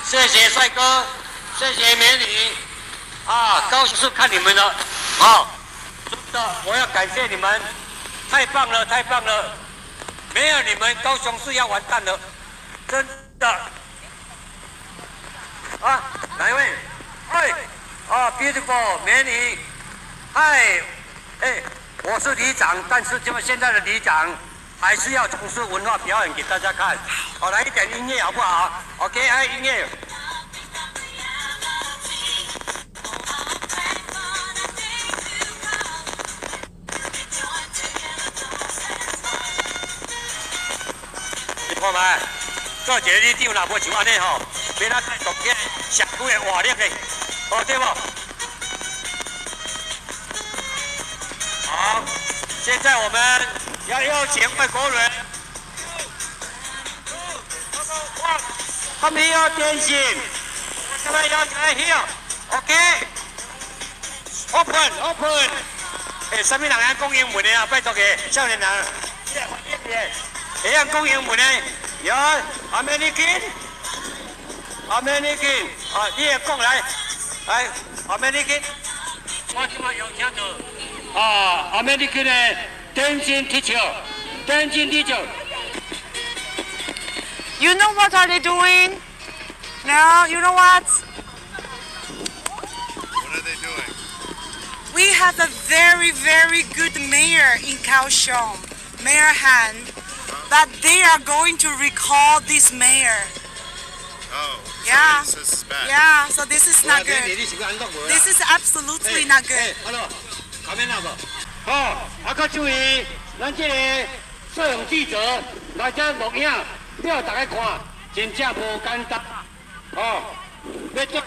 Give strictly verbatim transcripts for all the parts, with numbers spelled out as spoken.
谢谢帅哥，谢谢美女，啊，高雄市看你们了，啊，真的，我要感谢你们，太棒了，太棒了，没有你们，高雄市要完蛋了，真的。啊，哪一位？嗨，啊 ，beautiful 美女，嗨，哎，我是里长，但是就现在的里长。 还是要从事文化表演给大家看，好，来一点音乐好不好 ？OK， 哎，音乐。你看没？做一个里长啦，无像安尼吼，免啊太动起社区的活力的，哦对不？好，现在我们。 要邀请外国人，他们要点心，他们要来 here，OK，open open， 诶，什么人爱讲英文的啊？拜托嘅，少年人，会晓讲英文的，有 American，American， 啊，你也讲来，来 American， 我今晚有听到啊 ，American 的。 Dancing teacher, dancing teacher. You know what are they doing? No, you know what? What are they doing? We have a very, very good mayor in Kaohsiung, Mayor Han, but they are going to recall this mayor. Oh, yeah, so this is bad. Yeah, so this is not good. This is absolutely not good. Hello, come in, hello. 好，啊，搁注意，咱这个摄影记者来这录影，要大家看，真正无简单。哦，要做。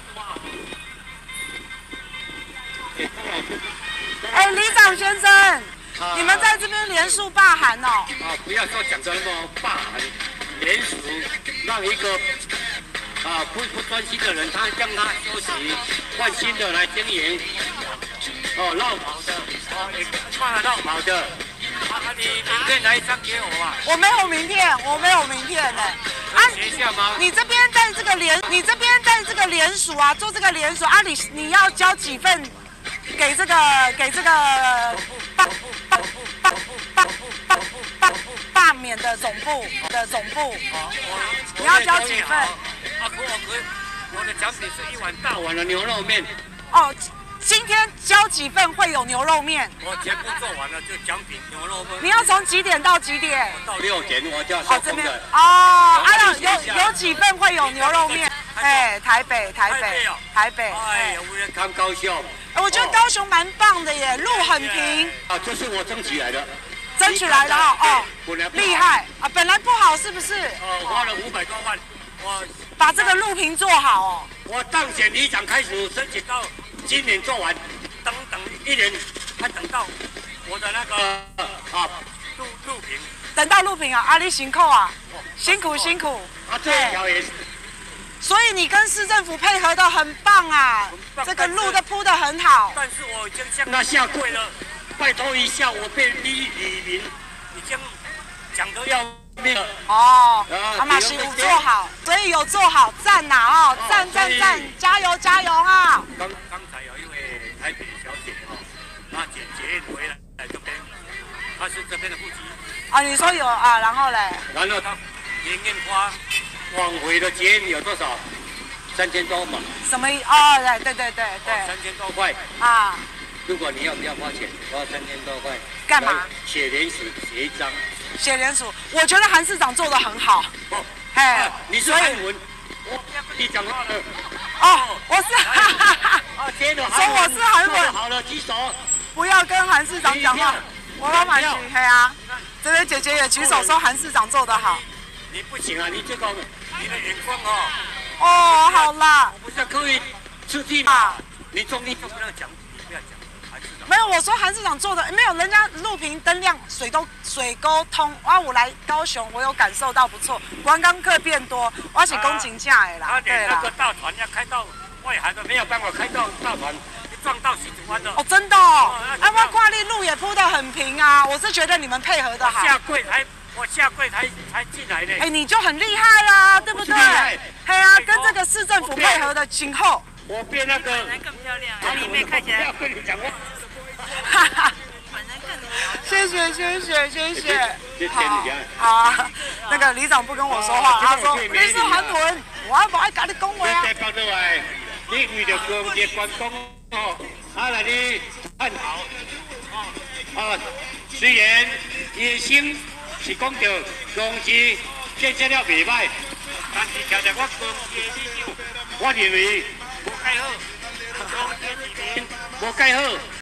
哎，里长先生，啊、你们在这边连署罢韩哦。 啊，不要说讲的那么罢韩，连署让一个啊不不专心的人，他让他休息，换新的来经营。 哦，绕跑的，哦，你看得绕跑的，啊，你名片来一张给我吧。 我没有名片，我没有名片呢。 啊，学校吗？ 你这边在这个联，你这边在这个联署啊，做这个联署啊，你你要交几份给这个给这个罢罢罢罢罢罢罢免的总部的总部？你要交几份？ 啊，可我可我的奖品是一碗大碗的牛肉面。 哦。 今天交几份会有牛肉面？ 我全部做完了，就奖品牛肉面。 你要从几点到几点？ 到六点，我就要收工的。 哦，啊有有有几份会有牛肉面？哎，台北，台北，台北。 哎呀，无人看高雄。 我觉得高雄蛮棒的耶，路很平。 啊，这是我争取来的。 争取来的哦，哦，厉害啊！本来不好是不是？ 哦，花了五百多万，我把这个路平做好哦。 我当选里长开始申请到。 今年做完，等等一年，还等到我的那个啊录录屏， 等到录屏啊，阿里辛苦啊，辛苦辛苦。 啊，这一条也是。 所以你跟市政府配合的很棒啊，这个路都铺得很好。 但是我已经向他下跪了，拜托一下，我被李李明已经讲得要命了。 哦，阿玛西有做好，所以有做好，赞呐哦，赞赞赞，加油加油啊！ 刚刚才有一位台北小姐哦，那姐姐回来这边，她是这边的户籍。 啊，你说有啊，然后嘞？ 然后她年年花往回的节有多少？三千多嘛。 什么？哦，对对对对对。 三千多块啊。 如果你要不要花钱？花三千多块。 干嘛？ 写联署，写一张。 写联署，我觉得韩市长做得很好。 哦， 哎， 你是韩文，我不要跟你讲话了。 哦，我是哈哈哈。 啊，接着说我是韩文。 好了，举手。 不要跟韩市长讲话。我老板举黑啊。这边姐姐也举手说韩市长做得好。 你不行啊，你这个你的眼光哦。 哦，好啦。 我不是刻意刺激你啊。你中医就不要讲，你不要讲。 没有，我说韩市长做的没有，人家路平灯亮，水都水沟通。啊，我来高雄，我有感受到不错，观光客变多，我是公请假的啦。 对啦。那个大船要开到外海都没有办法开到大船，撞到新竹湾的。 哦，真的哦。啊，我看你路也铺得很平啊，我是觉得你们配合的好。 下跪才我下跪才才进来的。 哎，你就很厉害啦，对不对？ 厉害。 嘿啊，跟这个市政府配合的今后。 我变那个。 反正更漂亮，在里面看起来。 不要跟你讲话。 哈哈。 反正更。 谢谢谢谢谢谢。 谢谢你好啊，那个里长不跟我说话，他说你是韩文，我不爱跟你讲话啊。 再放出来，你为了公家关公哦，啊来你看好。啊，虽然医生是讲到公司建设了袂歹，但是听着我公司的理事，我认为无盖好，公司这边无盖好。